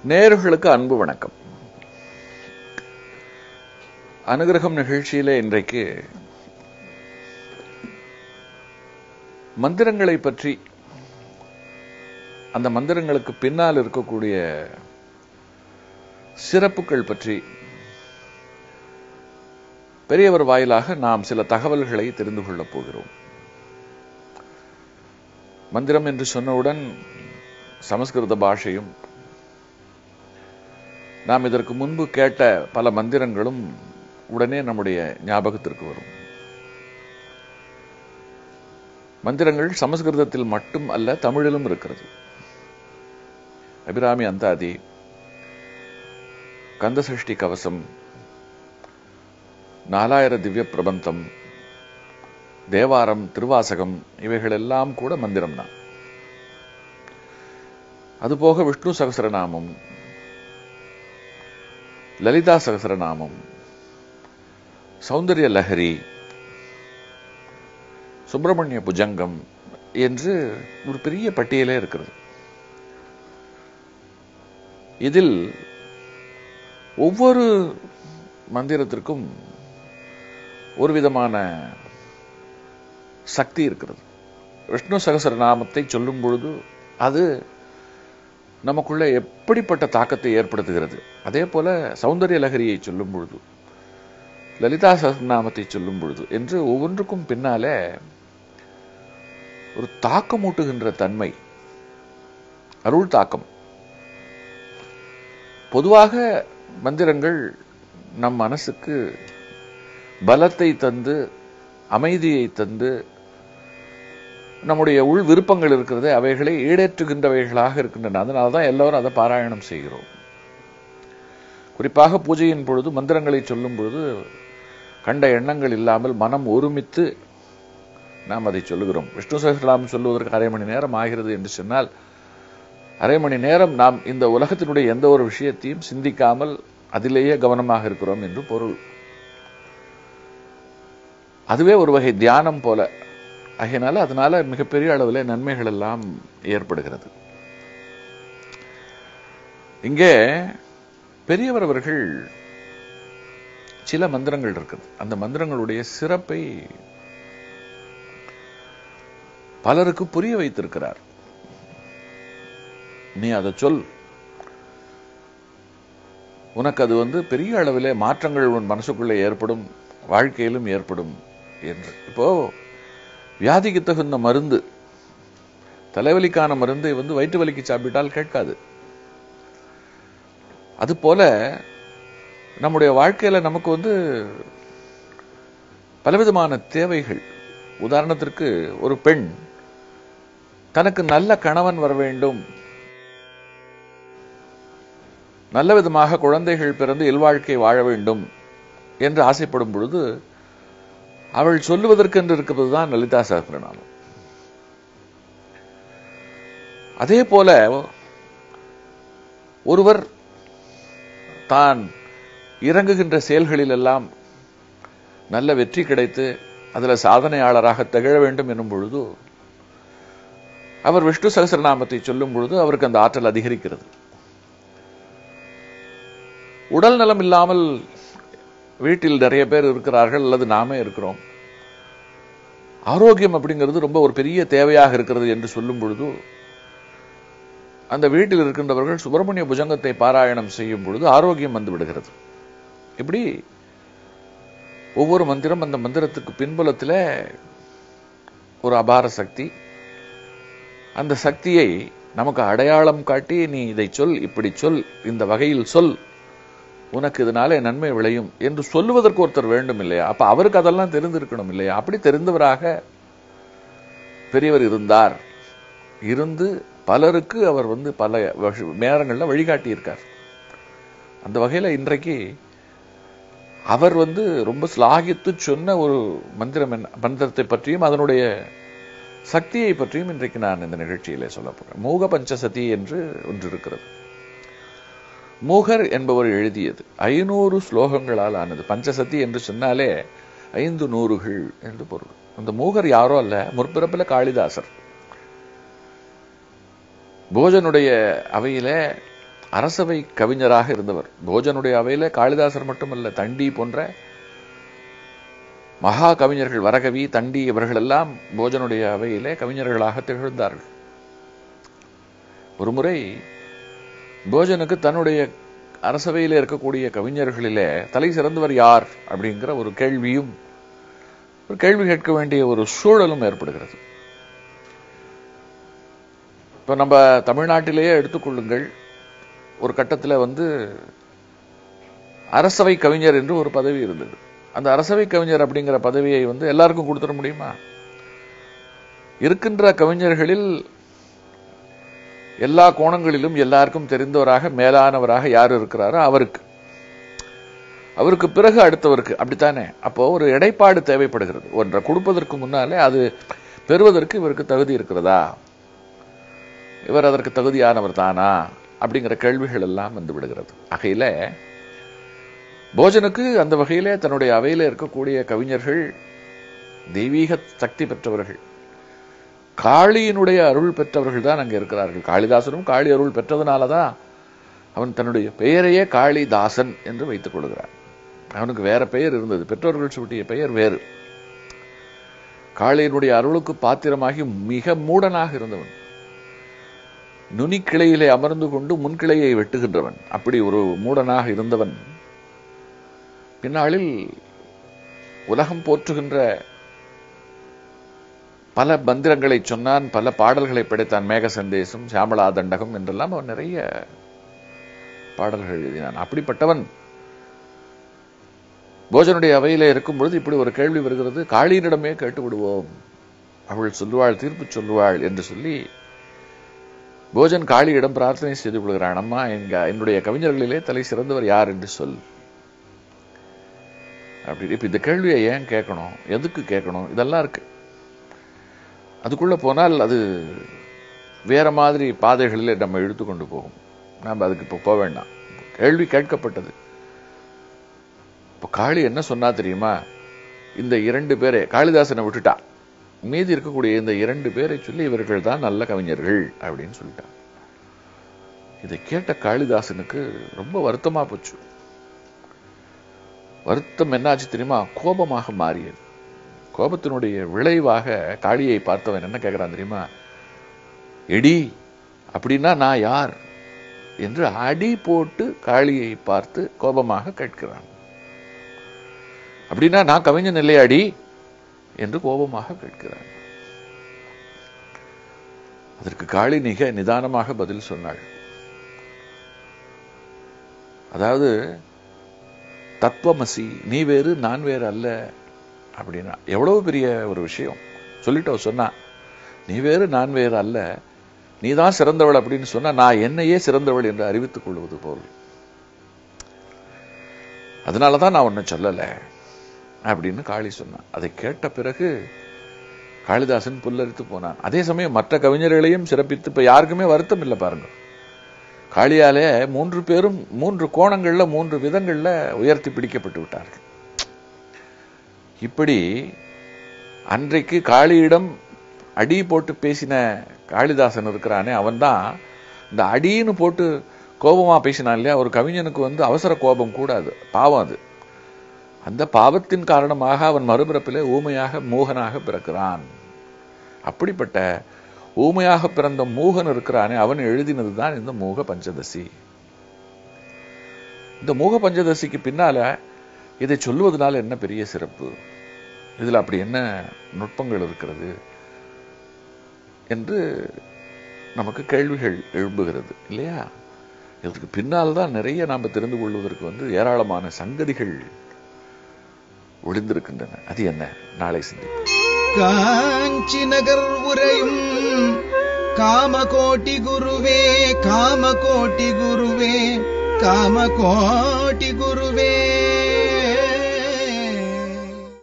நேயர்களுக்கு அன்பு வணக்கம். அனுகிரகம் நிகழ்ச்சியிலே இன்றைக்கு மந்திரங்களை பற்றி, அந்த மந்திரங்களுக்கு பின்னால் இருக்கக்கூடிய சிறப்புகள் பற்றி பெரியவர் வாயிலாக நாம் சில தகவல்களை தெரிந்து கொள்ளப் போகிறோம். மந்திரம் என்று சொன்னவுடன் சமஸ்கிருத பாஷையும், நாம் இதற்கு முன்பு கேட்ட பல மந்திரங்களும் உடனே நம்முடைய ஞாபகத்திற்கு வரும். மந்திரங்கள் சமஸ்கிருதத்தில் மட்டும் அல்ல, தமிழிலும் இருக்கிறது. அபிராமி அந்தாதி, கந்தசஷ்டி கவசம், 4000 திவ்ய பிரபந்தம், தேவாரம், திருவாசகம், இவைகளெல்லாம் கூட மந்திரம் தான். அதுபோக விஷ்ணு சகஸ்ரநாமம், லலிதா சகஸ்ரநாமம், சௌந்தர்ய லஹரி, சுப்பிரமணிய புஜங்கம் என்று ஒரு பெரிய பட்டியலே இருக்கிறது. இதில் ஒவ்வொரு மந்திரத்திற்கும் ஒரு விதமான சக்தி இருக்கிறது. விஷ்ணு சகஸ்ரநாமத்தை சொல்லும் பொழுது அது நமக்குள்ள எப்படிப்பட்ட தாக்கத்தை ஏற்படுத்துகிறது. அதே போல சௌந்தர்ய லஹரியை சொல்லும் பொழுது, லலிதா சகஸ்ரநாமத்தை சொல்லும் பொழுது என்று ஒவ்வொன்றுக்கும் பின்னாலே ஒரு தாக்கமூட்டுகின்ற தன்மை, அருள் தாக்கம். பொதுவாக மந்திரங்கள் நம் மனசுக்கு பலத்தை தந்து, அமைதியை தந்து, நம்முடைய உள் விருப்பங்கள் இருக்கிறது அவைகளை ஈடேற்றுகின்றவைகளாக இருக்கின்றன. அதனால்தான் எல்லாரும் அதை பாராயணம் செய்கிறோம். குறிப்பாக பூஜையின் பொழுது மந்திரங்களை சொல்லும் பொழுது கண்ட எண்ணங்கள் இல்லாமல் மனம் ஒருமித்து நாம் அதை சொல்லுகிறோம். விஷ்ணு சகஸ்ரநாமம் சொல்லுவதற்கு 1/2 மணி நேரம் ஆகிறது என்று சொன்னால், 1/2 மணி நேரம் நாம் இந்த உலகத்தினுடைய எந்த ஒரு விஷயத்தையும் சிந்திக்காமல் அதிலேயே கவனமாக இருக்கிறோம் என்று பொருள். அதுவே ஒரு வகை தியானம் போல. ஆகையினால அதனால மிகப்பெரிய அளவில் நன்மைகள் எல்லாம் ஏற்படுகிறது. இங்கே பெரியவர் அவர்கள் சில மந்திரங்கள் இருக்குது. அந்த மந்திரங்களுடைய சிறப்பை பலருக்கு புரிய வைத்திருக்கிறார். நீ அதை சொல், உனக்கு அது பெரிய அளவிலே மாற்றங்கள் உன் மனசுக்குள்ளே ஏற்படும், வாழ்க்கையிலும் ஏற்படும் என்று. இப்போ வியாதிக்கு தகுந்த மருந்து, தலைவலிக்கான மருந்து வயிற்று வலிக்கு சாப்பிட்டால் கேட்காது. அது போல நம்முடைய வாழ்க்கையில நமக்கு பலவிதமான தேவைகள். உதாரணத்திற்கு ஒரு பெண் தனக்கு நல்ல கணவன் வர வேண்டும், நல்ல விதமாக குழந்தைகள் பிறந்து இல்வாழ்க்கை வாழ வேண்டும் என்று ஆசைப்படும் பொழுது அவள் சொல்லுவதற்கு என்று இருக்கிறது தான் லலிதா சகஸ்ரநாமம். அதே போல ஒருவர் தான் இறங்குகின்ற செயல்களில் எல்லாம் நல்ல வெற்றி கிடைத்து அதில் சாதனையாளராக திகழ வேண்டும் என்னும் பொழுது அவர் விஷ்ணு சகஸ்ரநாமத்தை சொல்லும் பொழுது அவருக்கு அந்த ஆற்றல் அதிகரிக்கிறது. உடல் நலம் இல்லாமல் வீட்டில் நிறைய பேர் இருக்கிறார்கள், அல்லது நாமே இருக்கிறோம். ஆரோக்கியம் அப்படிங்கிறது ரொம்ப ஒரு பெரிய தேவையாக இருக்கிறது என்று சொல்லும் பொழுது அந்த வீட்டில் இருக்கின்றவர்கள் சுப்பிரமணிய புஜங்கத்தை பாராயணம் செய்யும் பொழுது ஆரோக்கியம் வந்து விடுகிறது. இப்படி ஒவ்வொரு மந்திரம், அந்த மந்திரத்துக்கு பின்புலத்தில் ஒரு அபார சக்தி. அந்த சக்தியை நமக்கு அடையாளம் காட்டி, நீ இதை சொல், இப்படி சொல், இந்த வகையில் சொல், உனக்கு இதனால நன்மை விளையும் என்று சொல்லுவதற்கு ஒருத்தர் வேண்டும் இல்லையா? அப்ப அவருக்கு அதெல்லாம் தெரிந்திருக்கணும் இல்லையா? அப்படி தெரிந்தவராக பெரியவர் இருந்தார். இருந்து பலருக்கு அவர் பல நேரங்களில் வழிகாட்டி இருக்கார். அந்த வகையில இன்றைக்கு அவர் ரொம்ப ஸ்லாகித்து சொன்ன ஒரு மந்திரத்தை பற்றியும் அதனுடைய சக்தியை பற்றியும் இன்றைக்கு நான் இந்த நிகழ்ச்சியிலே சொல்ல போறேன். மூக பஞ்சசதி என்று ஒன்று இருக்கிறது. மூகர் என்பவர் எழுதியது. 500 ஸ்லோகங்களால் ஆனது. பஞ்சசதி என்று சொன்னாலே 5 நூறுகள் என்று பொருள். அந்த மூகர் யாரோ அல்ல, முற்பிறப்பில் காளிதாசர். போஜனுடைய அவையில அரசவை கவிஞராக இருந்தவர். போஜனுடைய அவையில காளிதாசர் மட்டுமல்ல, தண்டி போன்ற மகா கவிஞர்கள், வரகவி, தண்டி இவர்கள் எல்லாம் போஜனுடைய அவையிலே கவிஞர்களாக திகழ்ந்தார்கள். ஒருமுறை போஜனுக்கு தன்னுடைய அரசவையில் இருக்கக்கூடிய கவிஞர்களிலே தலை சிறந்தவர் யார் அப்படிங்கிற ஒரு கேள்வியும், ஒரு கேள்வி கேட்க வேண்டிய ஒரு சூழலும் ஏற்படுகிறது. இப்ப நம்ம தமிழ்நாட்டிலேயே எடுத்துக்கொள்ளுங்கள், ஒரு கட்டத்தில் அரசவை கவிஞர் என்று ஒரு பதவி இருந்தது. அந்த அரசவை கவிஞர் அப்படிங்கிற பதவியை எல்லாருக்கும் கொடுத்துட முடியுமா? இருக்கின்ற கவிஞர்களில் எல்லா கோணங்களிலும் எல்லாருக்கும் தெரிந்தவராக மேலானவராக யார் இருக்கிறாரோ அவருக்கு பிறகு அடுத்தவருக்கு, அப்படித்தானே? அப்போ ஒரு இடைப்பாடு தேவைப்படுகிறது. ஒன்றை கொடுப்பதற்கு முன்னாலே அது பெறுவதற்கு இவருக்கு தகுதி இருக்கிறதா, இவர் அதற்கு தகுதியானவர் தானா அப்படிங்கிற கேள்விகள் எல்லாம் வந்து விடுகிறது. ஆகையில போஜனுக்கு அந்த வகையிலே தன்னுடைய அவையில இருக்கக்கூடிய கவிஞர்கள் தெய்வீக சக்தி பெற்றவர்கள், காளியினுடைய அருள் பெற்றவர்கள் தான் அங்கே இருக்கிறார்கள். காளிதாசனும் காளி அருள் பெற்றதுனாலதான் அவன் தன்னுடைய பெயரையே காளிதாசன் என்று வைத்துக் கொள்கிறான். அவனுக்கு வேற பெயர் இருந்தது, பெற்றோர்கள் சூட்டிய பெயர் வேறு. காளியினுடைய அருளுக்கு பாத்திரமாகி மிக மூடனாக இருந்தவன், நுனிக்கிளையிலே அமர்ந்து கொண்டு முன்கிளையை வெட்டுகின்றவன், அப்படி ஒரு மூடனாக இருந்தவன் பின்னாளில் உலகம் போற்றுகின்ற பல மந்திரங்களை சொன்னான், பல பாடல்களை படைத்தான். மேக சந்தேசம், சாமளா தண்டகம் என்றெல்லாம் அவன் நிறைய பாடல்கள் எழுதினான். அப்படிப்பட்டவன் போஜனுடைய அவையிலே இருக்கும் பொழுது இப்படி ஒரு கேள்வி வருகிறது. காளியினிடமே கேட்டு விடுவோம், அவள் சொல்லுவாள், தீர்ப்பு சொல்லுவாள் என்று சொல்லி போஜன் காளியிடம் பிரார்த்தனை செய்து கொள்கிறான். அம்மா, என்னுடைய கவிஞர்களிலே தலை சிறந்தவர் யார் என்று சொல் அப்படி. இப்ப இந்த கேள்வியை ஏன் கேட்கணும், எதுக்கு கேட்கணும், இதெல்லாம் இருக்கு. அதுக்குள்ள போனால் அது வேற மாதிரி பாதைகளில் நம்ம இழுத்துக்கொண்டு போகும். நாம் அதுக்கு இப்போ போக வேண்டாம். கேள்வி கேட்கப்பட்டது. இப்போ காளி என்ன சொன்னா தெரியுமா? இந்த 2 பேரை, காளிதாசனை விட்டுட்டா, மீதி இருக்கக்கூடிய இந்த 2 பேரை சொல்லி இவர்கள் தான் நல்ல கவிஞர்கள் அப்படின்னு சொல்லிட்டான். இதை கேட்ட காளிதாசனுக்கு ரொம்ப வருத்தமா போச்சு. வருத்தம் என்னாச்சு தெரியுமா? கோபமாக மாறியது. கோபத்தினுடைய விளைவாக காளியை பார்த்தவன் என்ன கேட்கிறான் தெரியுமா? எடி, அப்படின்னா நான் யார் என்று அடி போட்டு காளியை பார்த்து கோபமாக கேட்கிறான். அப்படின்னா நான் கவிஞன் இல்லையாடி என்று கோபமாக கேட்கிறான். அதற்கு காளி மிக நிதானமாக பதில் சொன்னாள். அதாவது, தத்துவமசி, நீ வேறு நான் வேறு அல்ல அப்படின்னா எவ்வளவு பெரிய ஒரு விஷயம் சொல்லிட்டு சொன்னா. நீ வேறு நான் வேறு அல்ல, நீதான் சிறந்தவள் அப்படின்னு சொன்னா நான் என்னையே சிறந்தவள் என்று அறிவித்துக் கொள்வது போல். அதனாலதான் நான் ஒன்னும் சொல்லல அப்படின்னு காளி சொன்னான். அதை கேட்ட பிறகு காளிதாசன் புல்லரித்து போனான். அதே சமயம் மற்ற கவிஞர்களையும் சிறப்பித்து இப்ப யாருக்குமே வருத்தம் இல்லை பாருங்க. காளியாலே 3 பேரும் 3 கோணங்கள்ல 3 விதங்கள்ல உயர்த்தி பிடிக்கப்பட்டு விட்டார்கள். இப்படி அன்றைக்கு காளியிடம் அடி போட்டு பேசின காளிதாசன் இருக்கிறானே, அவன் தான் இந்த அடின்னு போட்டு கோபமா பேசினான் இல்லையா? ஒரு கவிஞனுக்கு அவசர கோபம் கூடாது, பாவம் அது. அந்த பாவத்தின் காரணமாக அவன் மறுபிறப்பிலே ஊமையாக மூகனாக பிறக்கிறான். அப்படிப்பட்ட ஊமையாக பிறந்த மூகன் இருக்கிறானே, அவன் எழுதினதுதான் இந்த மூக பஞ்சதசி. இந்த மூக பஞ்சதசிக்கு பின்னால இதை சொல்லுவதனால என்ன பெரிய சிறப்பு, இதுல அப்படி என்ன நுட்பங்கள் இருக்கிறது என்று நமக்கு கேள்விகள் எழும்புகிறது இல்லையா? இதற்கு பின்னால் தான் நிறைய நாம் தெரிந்து கொள்வதற்கு ஏராளமான சங்கதிகள் ஒளிந்திருக்கின்றன. அது என்ன, நாளை சிந்திப்போம். காஞ்சி நகர் உரையும் காமகோட்டி குருவே, காமகோட்டி குருவே, காமகோட்டி குருவே.